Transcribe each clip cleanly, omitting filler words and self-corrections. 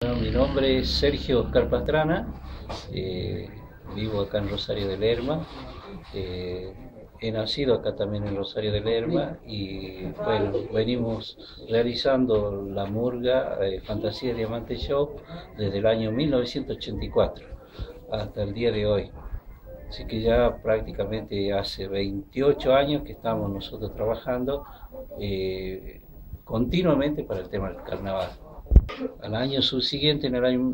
Bueno, mi nombre es Sergio Oscar Pastrana, vivo acá en Rosario de Lerma, he nacido acá también en Rosario de Lerma y bueno, venimos realizando la murga Fantasía Diamante Show desde el año 1984 hasta el día de hoy. Así que ya prácticamente hace 28 años que estamos nosotros trabajando continuamente para el tema del carnaval. Al año subsiguiente, en el año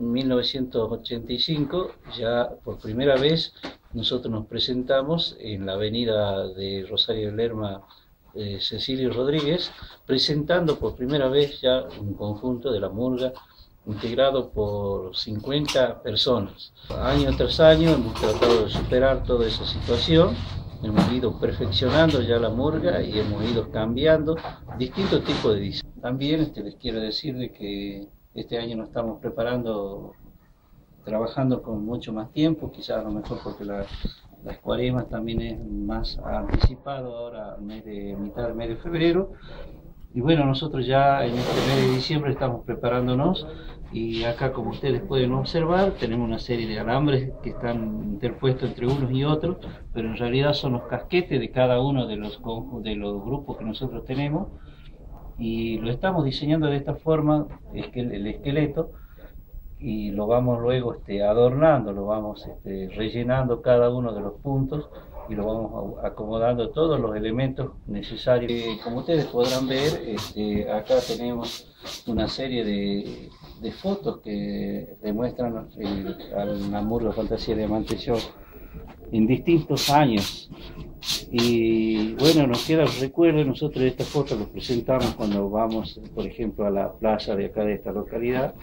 1985, ya por primera vez nosotros nos presentamos en la avenida de Rosario de Lerma, Cecilio Rodríguez, presentando por primera vez ya un conjunto de la murga integrado por 50 personas. Año tras año hemos tratado de superar toda esa situación, hemos ido perfeccionando ya la murga y hemos ido cambiando distintos tipos de diseños. También les quiero decir de que este año nos estamos preparando, trabajando con mucho más tiempo, quizás a lo mejor porque las cuaresmas también es más anticipado ahora, mitad del mes de febrero. Y bueno, nosotros ya en este mes de diciembre estamos preparándonos y acá, como ustedes pueden observar, tenemos una serie de alambres que están interpuestos entre unos y otros, pero en realidad son los casquetes de cada uno de los grupos que nosotros tenemos, y lo estamos diseñando de esta forma, el esqueleto, y lo vamos luego adornando, lo vamos rellenando cada uno de los puntos y lo vamos acomodando todos los elementos necesarios. Como ustedes podrán ver, acá tenemos una serie de fotos que demuestran la murga Fantasía Diamante Show en distintos años. Y bueno, nos queda el recuerdo. Nosotros estas fotos las presentamos cuando vamos, por ejemplo, a la plaza de acá de esta localidad,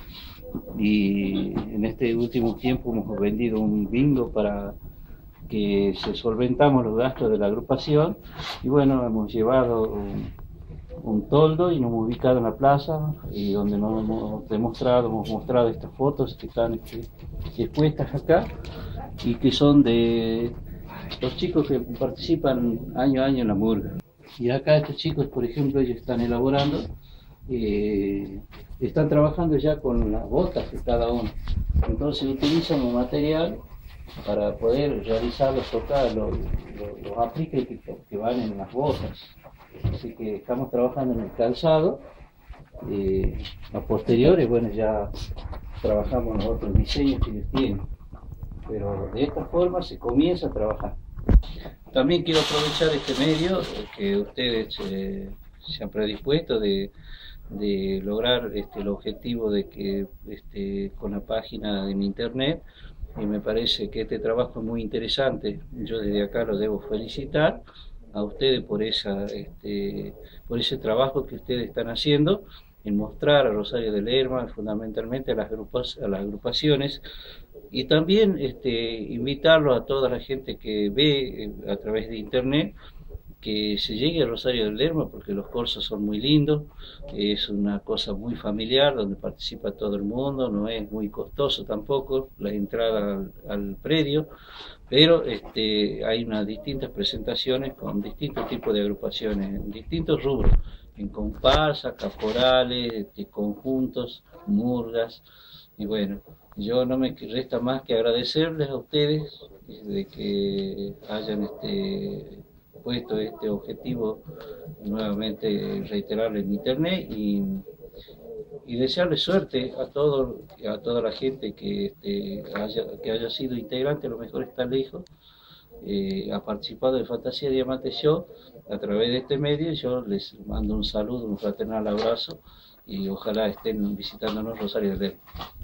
y en este último tiempo hemos vendido un bingo para que se solventamos los gastos de la agrupación, y bueno, hemos llevado un toldo y nos hemos ubicado en la plaza, y donde nos hemos mostrado estas fotos que están expuestas acá y que son de los chicos que participan año a año en la murga. Y acá estos chicos, por ejemplo, ellos están elaborando, están trabajando ya con las botas de cada uno. Entonces utilizan un material para poder realizar los apliques que van en las botas. Así que estamos trabajando en el calzado. A posteriores, bueno, ya trabajamos en los otros diseños que ellos tienen. Pero de esta forma se comienza a trabajar. También quiero aprovechar este medio que ustedes se han predispuesto de lograr el objetivo de que con la página en internet, y me parece que este trabajo es muy interesante. Yo desde acá los debo felicitar a ustedes por ese trabajo que ustedes están haciendo en mostrar a Rosario de Lerma, fundamentalmente a las agrupaciones, y también invitarlo a toda la gente que ve a través de internet, que se llegue a Rosario de Lerma, porque los corsos son muy lindos, es una cosa muy familiar donde participa todo el mundo, no es muy costoso tampoco la entrada al predio, pero hay unas distintas presentaciones con distintos tipos de agrupaciones, en distintos rubros, en comparsa, caporales, conjuntos, murgas. Y bueno, yo no me resta más que agradecerles a ustedes de que hayan puesto este objetivo, nuevamente reiterarlo en internet, y desearles suerte a toda la gente que haya sido integrante, a lo mejor está lejos, ha participado de Fantasía Diamante Show a través de este medio. Yo les mando un saludo, un fraternal abrazo, y ojalá estén visitándonos Rosario de Lerma.